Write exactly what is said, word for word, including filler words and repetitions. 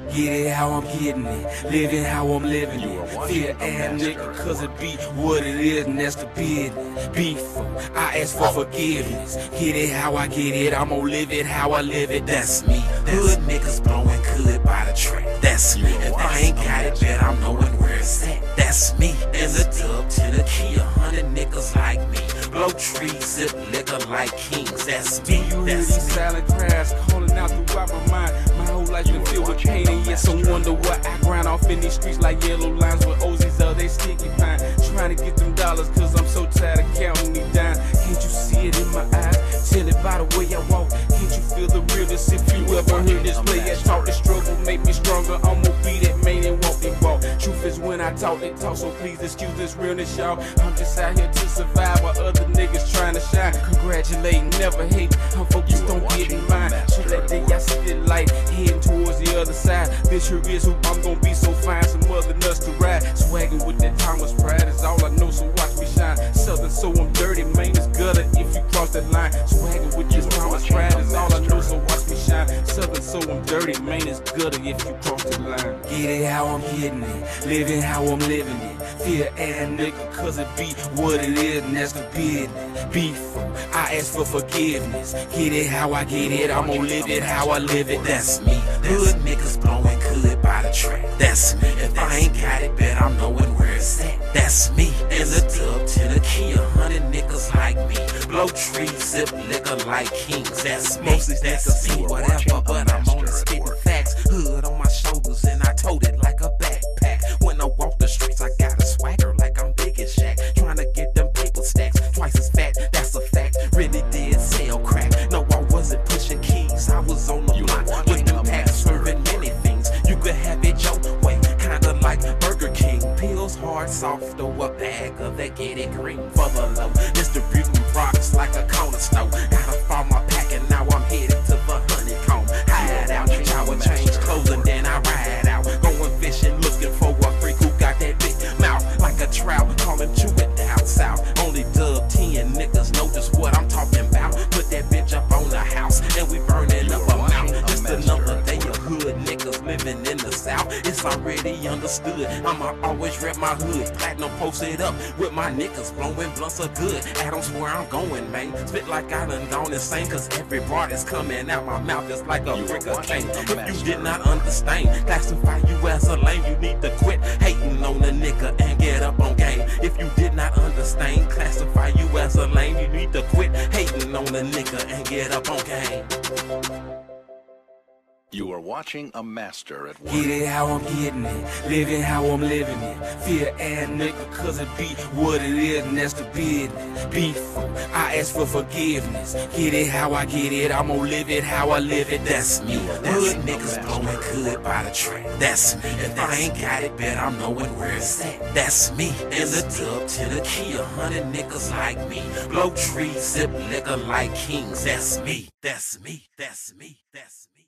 Get it how I'm getting it, living how I'm living it. Fear and nigga, cause it be what it is, and that's the business. Beef, I ask for forgiveness. Get it how I get it, I'm gonna live it how I live it. That's me. Hood niggas blowing good by the track. That's me. If I ain't got it, bet I'm knowing where it's at. That's me. In the dub to the key, a hundred niggas like me. Blow trees, sip liquor like kings. That's me. You hear That's these me. silent cries calling out throughout my mind. My whole life been filled with pain, and yet some wonder what I grind off in these streets like yellow lines with Ozies of they sticky pine. Trying to get them dollars, cause I'm so tired of counting me down. Can't you see it in my eyes? Tell it by the way I walk. Can't you feel the realness? If you ever heard this play, I talk, the struggle make me stronger. I'm gonna be that man and walk and walk. Truth is when I talk, they talk, so please excuse this realness, y'all. I'm just out here to survive while other niggas trying to shine. Congratulating, never hate. I'm focused on getting mine. So that day I see the light, heading towards the other side. This here is who I'm gonna be, so fine, some other nuts to ride. Swagging with that Thomas pride is all I know, so watch me shine. Southern, so I'm dirty, man, it's gutter if you cross that line. Swagging with this Thomas pride is all I know, so watch me shine. Southern, so I'm dirty, man, it's gutter if you cross that line. Get it how I'm getting it, living how I'm living it. Fear and nigga, cause it be what it is, and that's the business. Beef, I ask for forgiveness. Get it how I get it, I'm gonna live it how I live it. That's me. Hood niggas blowing good by the track. That's me. If I ain't got it, bet I'm knowing where it's at. That's me. In the dub to the key, a hundred niggas like me. Blow trees, sip liquor like kings. That's me. Most these niggas see whatever, but I'm only spitting facts. Hood on my shoulders and I tote it like a backpack. When I walk the streets, I got a swagger like I'm big as Shaq. Trying to get them paper stacks, twice as fat, that's a fact. Really did sell crack. No, I wasn't pushing keys, I was on the block with them packs, serving many things. You could have it your way, kinda like Burger King. Pills hard, soft, or a bag of that get it green for the low. Distributing products like a corner store. Gotta fall my pack and now I'm headed to the honeycomb. Hide out, shower, change clothes and then I ride out. Going fishing, looking for a freak who got that big mouth like a trout. Call him chew it down south. Only dub ten niggas know just what I'm talking about. Put that bitch up on the house and we burning up a mouth. Just another day of hood niggas living in the south. It's already understood. I'ma always rep my hood. Platinum posted up with my niggas blowing blunts are good. Adams where I'm going, man. Spit like I done gone insane, cause every bar that's coming out my mouth is like a brick of cane. If you did not understand, classify you as a lame, you need to quit hating on the nigga and get up on game. If you did not understand, classify you as a lame, you need to quit hating on the nigga and get up on game. You are watching a master at work. Get it how I'm getting it, living how I'm living it. Fear and nigga, cause it be what it is, and that's the business. Beef, I ask for forgiveness. Get it how I get it, I'm gonna live it how I live it. That's me. Hood niggas blowing good by the track. That's me. If I ain't got it, bet I'm knowing where it's at. That's me. In the dub to the key, a hundred niggas like me. Blow trees, sip liquor like kings. That's me. That's me. That's me. That's me.